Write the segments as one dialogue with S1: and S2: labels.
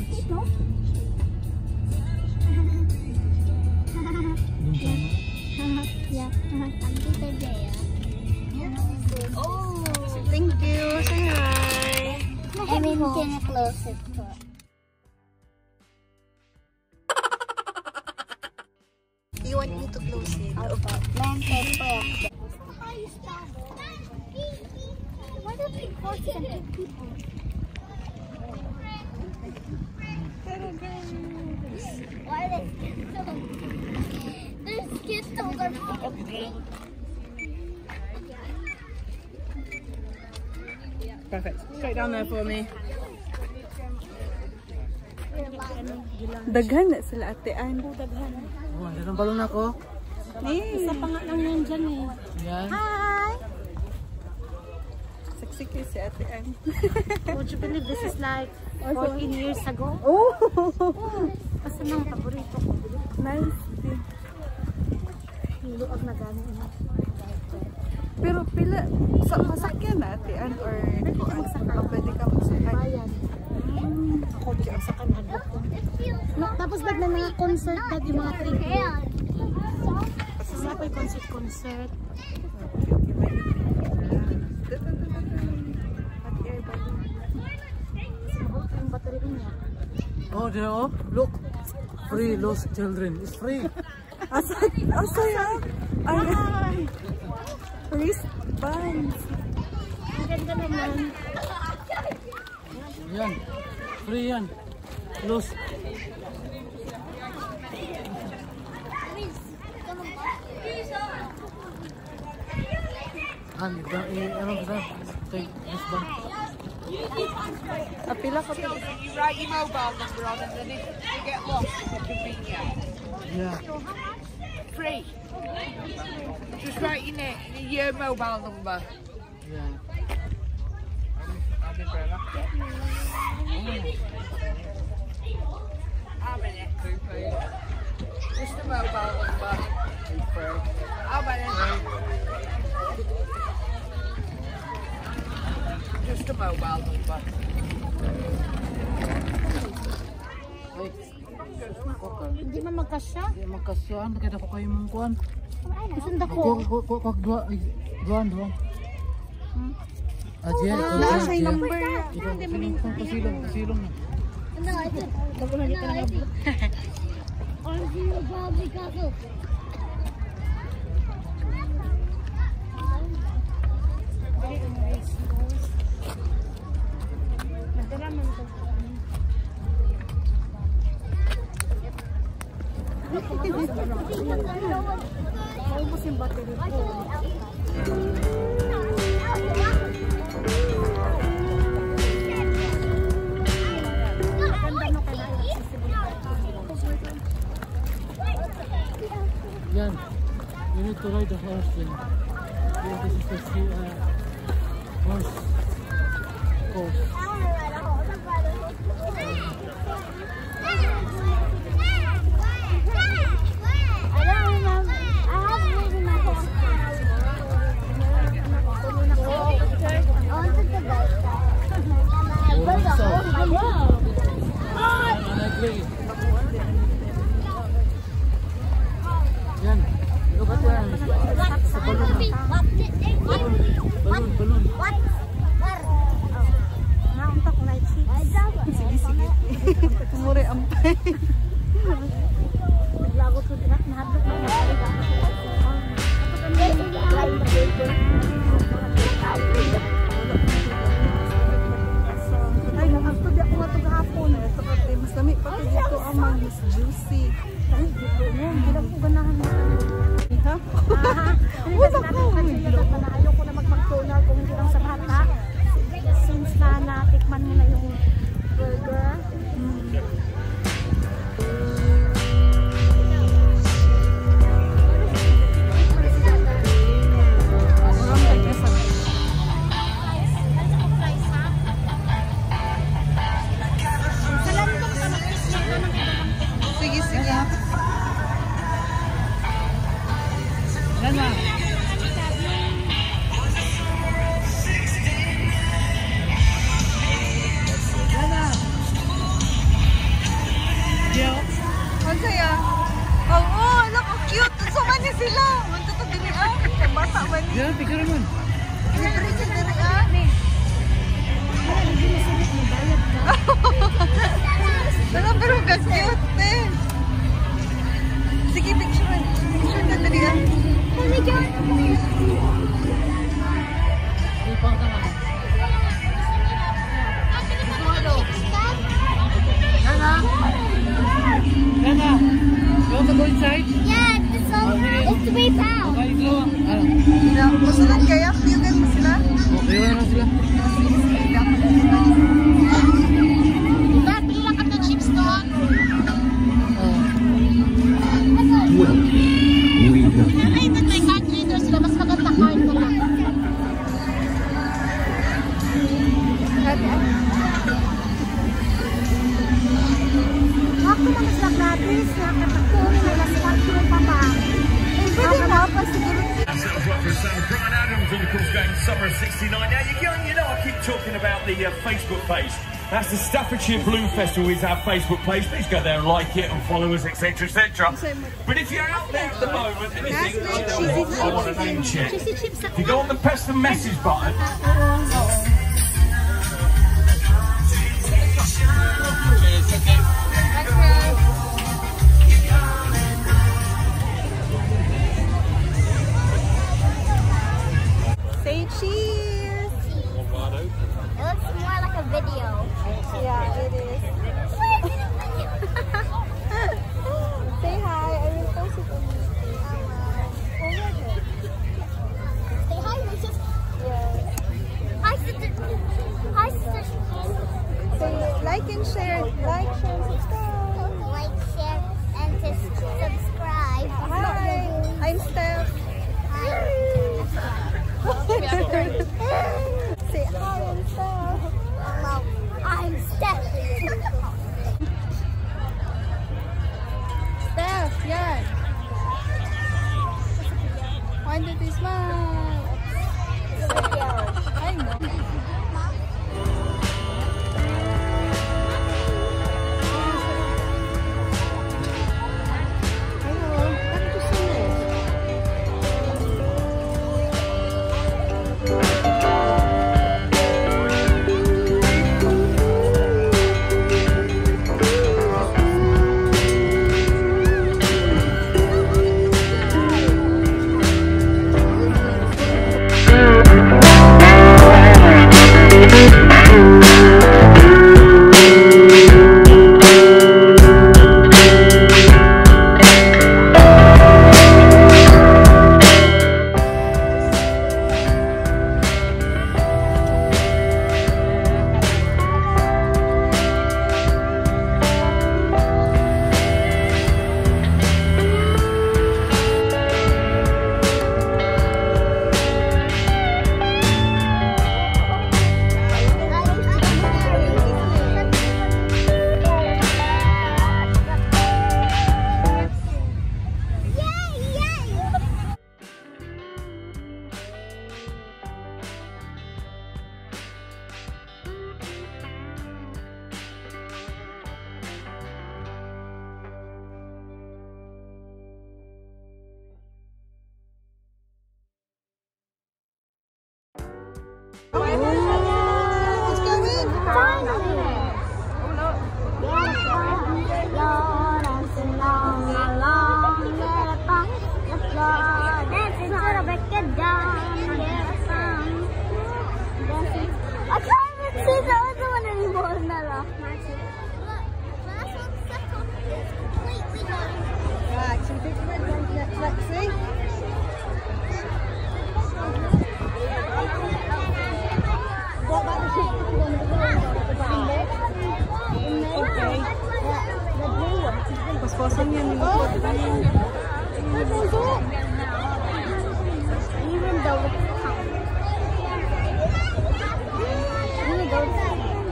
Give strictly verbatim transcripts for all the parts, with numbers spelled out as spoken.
S1: Oh, thank you. Say hi.
S2: I mean, can you close it?
S1: You want me to close it?
S2: Okay. Why don't we close it and take people? Why are they There's kids over there.
S1: Perfect. Straight down there for me.
S3: Daghan na sila atean.
S1: Daghan. Oh, andyan ang balon ako.
S3: Eh.
S2: Isa pa nga lang yan dyan eh.
S1: Yan.
S2: Hi!
S3: Saksiki si atean.
S2: Would you believe this is like fourteen years ago?
S3: Oh!
S2: Kasi nang paborito ko.
S3: Nice.
S2: Hiluag na gano'n.
S3: Pero pila, sa masakyan na atean or kung pwede ka magsakay?
S2: Bayan. Ako di ang sakan hadlok ko. Tapos bag na mga concert bag yung mga trip. Kasi sa ako'y concert-concert. Yung battery niya.
S1: Oh, there, oh, look. Free lost children. It's free.
S3: Asa, asa yan? Ay, wristbands.
S2: Ang ganda naman.
S1: Yan. Free yan. Lost. Ano ba? Ano ba? Take this one.
S3: Apila ka pala.
S4: You write your mobile number on and then if you get lost, it can ring you.
S1: Yeah.
S4: Free. Just write your name, your mobile number.
S1: Yeah.
S4: How many? Just a mobile number. How many? Just a mobile number.
S1: Wait.
S2: Hindi man magkasya.
S1: Hindi magkasya. Nakita ko kayo mong kuhan.
S2: Isang dako.
S1: Kok dua. Duan, duan. Aja.
S3: Naa siya yung number.
S1: Ikaw, kasilong, kasilong na.
S2: Ano, ito. Bago na dito na nabot. Ang sino ba Picasso? Dali ang Racecourse. Madala man ito. Maubos yung battery ko.
S1: Yan. You need to ride the horse then. Yeah, this is the sea, uh, horse course. Yan. Look at that. Sa balon. Balon, balon.
S2: Nauntak light seats.
S3: Sige, sige. Tumuri ampay.
S2: Naglagot ko din. Nahadlok na mga
S3: Ay, nakagtod ako nga ito gahapon. Ito kasi mas lami pati dito ang mga mas juicy.
S2: Ay, dito mo. Hindi lang po ganahan mo.
S3: Ha?
S2: Hindi kasi natin kasi na ayoko na mag-McDonald's kung hindi lang sa bata. Since na natikman mo na yung burger.
S3: cute! Sa man niya sila! Manto to dili ah! Bata man niya!
S1: Yan, picture naman.
S3: Dili siya dili ah! Pero pero ka-cute eh! Sige, picture. Picture na dali ah!
S1: Ipang ka nga. Nana! Nana! You want to go inside?
S5: Yeah, it's, so, it's three pounds.
S1: Okay, go. Ah.
S3: Yeah, masunod kaya? Yugan mo sila?
S1: Okay, wala na sila.
S2: Dad, bili lang kami ng chips doon. Ay, ito may card reader sila. Mas maganda card ko lang.
S5: Ako na mas gratis. Nakatagpuan na mas card pa pa.
S3: Pwede mo pa siguro.
S6: That's little drop for Sam Brian Adams on the course going summer of sixty-nine. Now you're young, you know I keep talking about the uh, Facebook page. That's the Staffordshire Bloom Festival is our Facebook page. Please go there and like it and follow us, et cetera, et cetera. But if you're out there at the moment and you think, oh, I want a name check, if you go on the press the message button.
S3: Say cheese!
S5: It looks more like a video.
S3: Yeah, it is. Say hi, I will post it on
S5: Say hi, Rachel.
S3: yeah.
S5: Hi, sister. Hi, sister.
S3: Say like and share, like, share, and subscribe.
S5: Like, share, and to subscribe.
S3: Hi, I'm Steph.
S5: Hi.
S3: Say hi, I'm Steph.
S5: Hello, I'm Steph.
S3: Steph, yan. Why did you smile? I know. Paspasan yan yung likod.
S5: Even though it's cold. Even though it's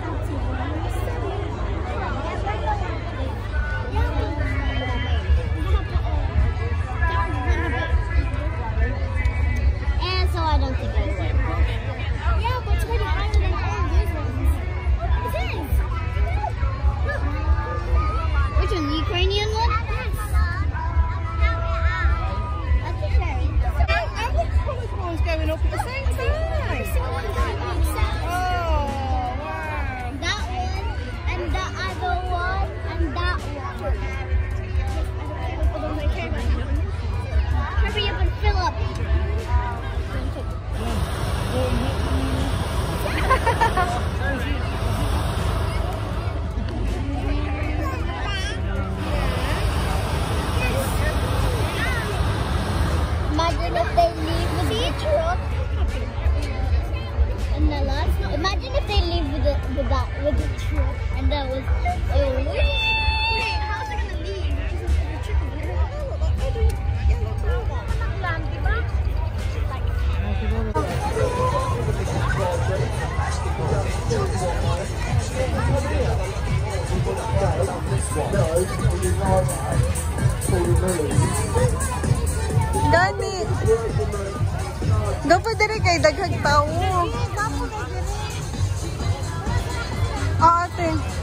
S5: and so I don't think it's it. Yeah, but it's already higher than all of these ones. It is. Look. Which one? The Ukrainian one?
S3: Gani. Dapat diri kay daghang tawo. Ah, ate.